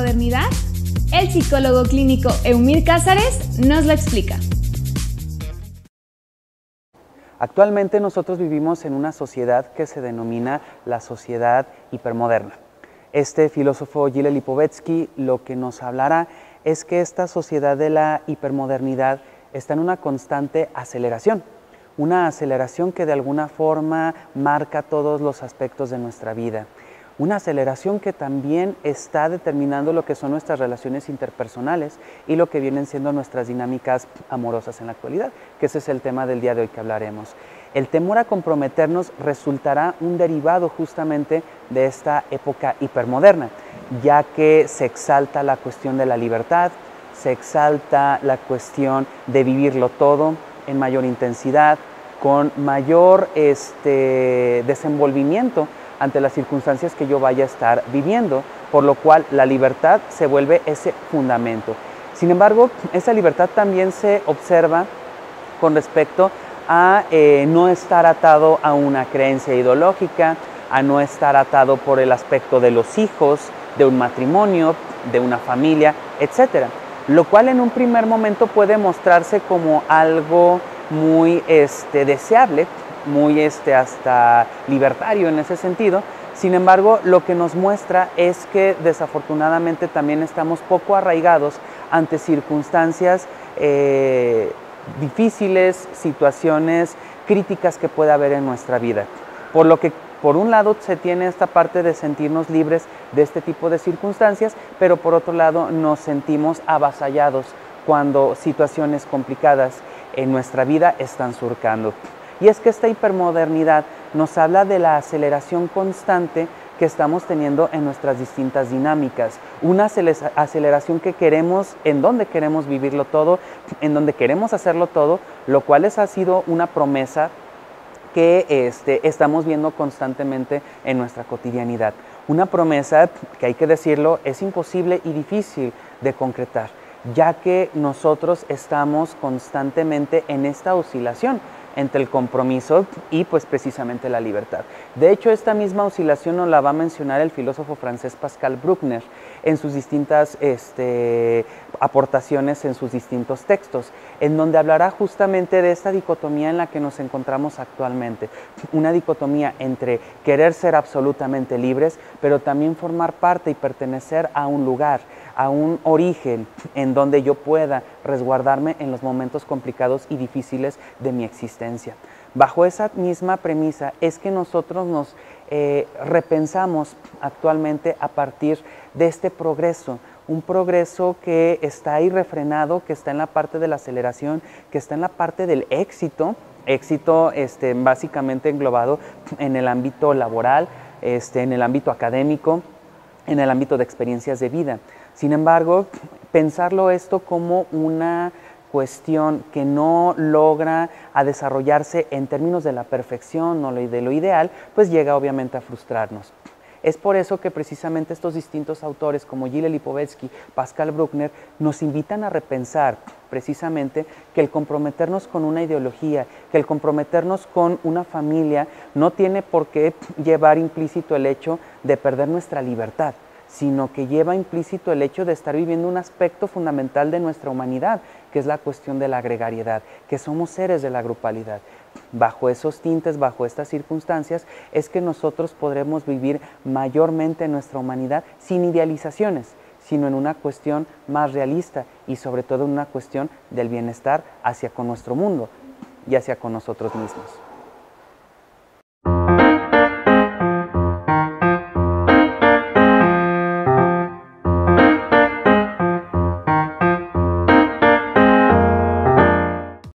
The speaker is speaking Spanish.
hipermodernidad? El psicólogo clínico Eumir Cázares nos lo explica. Actualmente nosotros vivimos en una sociedad que se denomina la sociedad hipermoderna. Este filósofo Gilles Lipovetsky lo que nos hablará es que esta sociedad de la hipermodernidad está en una constante aceleración. Una aceleración que de alguna forma marca todos los aspectos de nuestra vida. Una aceleración que también está determinando lo que son nuestras relaciones interpersonales y lo que vienen siendo nuestras dinámicas amorosas en la actualidad, que ese es el tema del día de hoy que hablaremos. El temor a comprometernos resultará un derivado justamente de esta época hipermoderna, ya que se exalta la cuestión de la libertad, se exalta la cuestión de vivirlo todo en mayor intensidad, con mayor desenvolvimiento ante las circunstancias que yo vaya a estar viviendo, por lo cual la libertad se vuelve ese fundamento. Sin embargo, esa libertad también se observa con respecto a no estar atado a una creencia ideológica, a no estar atado por el aspecto de los hijos, de un matrimonio, de una familia, etc. Lo cual en un primer momento puede mostrarse como algo muy deseable, muy hasta libertario en ese sentido. Sin embargo, lo que nos muestra es que desafortunadamente también estamos poco arraigados ante circunstancias difíciles, situaciones críticas que puede haber en nuestra vida. Por lo que por un lado se tiene esta parte de sentirnos libres de este tipo de circunstancias, pero por otro lado nos sentimos avasallados cuando situaciones complicadas en nuestra vida están surcando. Y es que esta hipermodernidad nos habla de la aceleración constante que estamos teniendo en nuestras distintas dinámicas. Una aceleración que queremos, en donde queremos vivirlo todo, en donde queremos hacerlo todo, lo cual ha sido una promesa que estamos viendo constantemente en nuestra cotidianidad. Una promesa que, hay que decirlo, es imposible y difícil de concretar, ya que nosotros estamos constantemente en esta oscilación entre el compromiso y pues precisamente la libertad. De hecho, esta misma oscilación nos la va a mencionar el filósofo francés Pascal Bruckner en sus distintas aportaciones en sus distintos textos, en donde hablará justamente de esta dicotomía en la que nos encontramos actualmente. Una dicotomía entre querer ser absolutamente libres, pero también formar parte y pertenecer a un lugar, a un origen en donde yo pueda resguardarme en los momentos complicados y difíciles de mi existencia. Bajo esa misma premisa es que nosotros nos repensamos actualmente a partir de este progreso, un progreso que está ahí refrenado, que está en la parte de la aceleración, que está en la parte del éxito básicamente englobado en el ámbito laboral, en el ámbito académico, en el ámbito de experiencias de vida. Sin embargo, pensarlo esto como una cuestión que no logra a desarrollarse en términos de la perfección o de lo ideal, pues llega obviamente a frustrarnos. Es por eso que precisamente estos distintos autores como Gilles Lipovetsky, Pascal Bruckner, nos invitan a repensar precisamente que el comprometernos con una ideología, que el comprometernos con una familia no tiene por qué llevar implícito el hecho de perder nuestra libertad, sino que lleva implícito el hecho de estar viviendo un aspecto fundamental de nuestra humanidad, que es la cuestión de la gregariedad, que somos seres de la grupalidad. Bajo esos tintes, bajo estas circunstancias, es que nosotros podremos vivir mayormente nuestra humanidad sin idealizaciones, sino en una cuestión más realista y sobre todo en una cuestión del bienestar hacia con nuestro mundo y hacia con nosotros mismos.